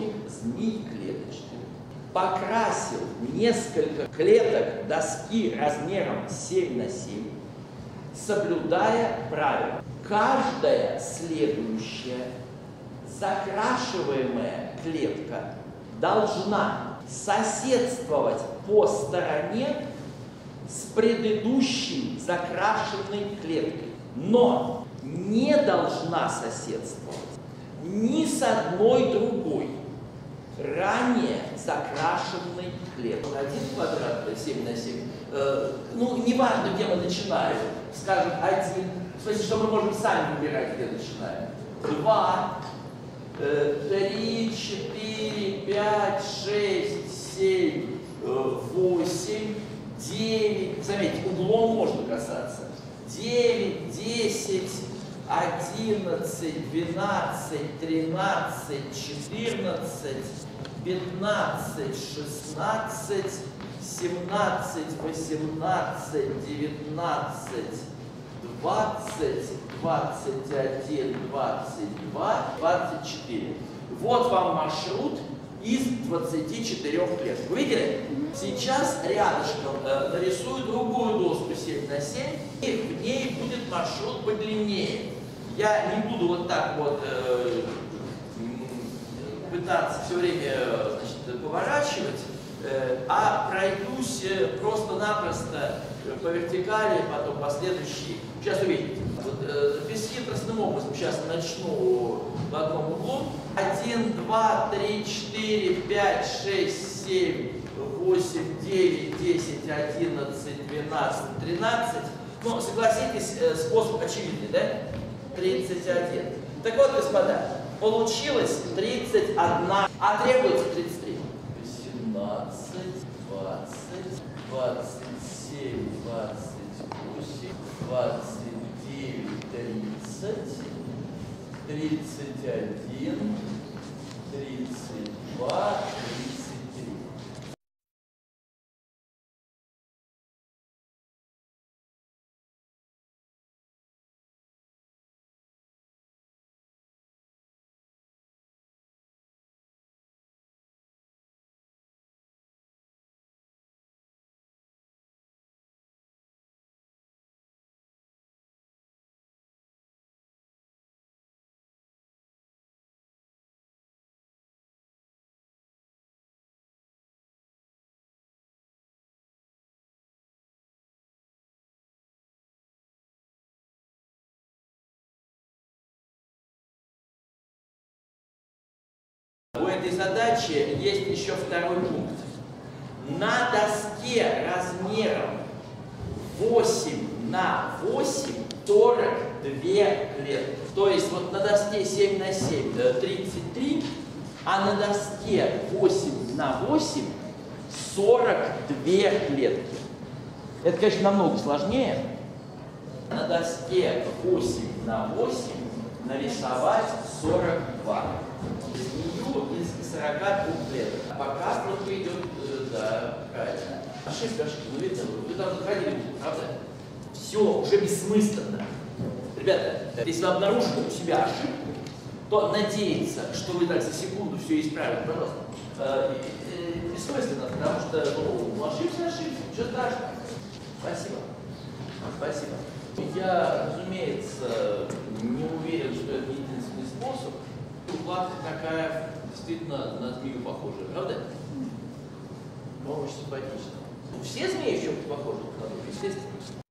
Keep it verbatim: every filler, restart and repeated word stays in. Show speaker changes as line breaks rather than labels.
художник Змий Клеточный покрасил несколько клеток доски размером семь на семь, соблюдая правила. Каждая следующая закрашиваемая клетка должна соседствовать по стороне с предыдущей закрашенной клеткой, но не должна соседствовать ни с одной другой ранее закрашенной клеткой. Один квадрат семь на семь, э, ну, неважно, где мы начинаем, скажем, один, смотрите, что мы можем сами выбирать, где начинаем. Два, э, три, четыре, пять, шесть, семь, э, восемь, девять, заметьте, углом можно касаться. девять, десять, одиннадцать, двенадцать, тринадцать, четырнадцать, пятнадцать, шестнадцать, семнадцать, восемнадцать, девятнадцать, двадцать, двадцать один, двадцать два, двадцать четыре. Вот вам маршрут из двадцати четырёх клеток. Вы видели? Сейчас рядышком э, нарисую другую доску семь на семь, и в ней будет маршрут подлиннее. Я не буду вот так вот э, пытаться все время, значит, поворачивать, э, а пройдусь просто-напросто по вертикали, потом по следующей. Сейчас увидите. Вот, э, бесхитростным образом сейчас начну в одном углу. один, два, три, четыре, пять, шесть, семь, восемь, девять, десять, одиннадцать, двенадцать, тринадцать. Ну, согласитесь, способ очевидный, да? тридцать один. Так вот, господа, получилось тридцать один, а требуется тридцать три. восемнадцать, двадцать, двадцать семь, двадцать восемь, двадцать девять, тридцать, тридцать один, тридцать два, тридцать три. У этой задачи есть еще второй пункт. На доске размером восемь на восемь сорок две клетки. То есть вот на доске семь на семь тридцать три, а на доске восемь на восемь сорок две клетки. Это, конечно, намного сложнее. На доске восемь на восемь нарисовать сорок два. Змею из сорока двух клеток. А пока просто идет, да, правильно. Ошибка, ошибка. Ну, видно, вы там заходили, правда? Все уже бессмысленно. Ребята, если вы обнаружили у себя ошибку, то надеяться, что вы так за секунду все исправите, пожалуйста, э, э, бессмысленно, потому что, ну, ошибся, ошибся, ничего страшного. Спасибо. Спасибо. Я, разумеется, не уверен, что это единственный способ. Укладка такая действительно на змею похожая, правда? Но очень симпатично. Все змеи в чем-то похожи, естественно.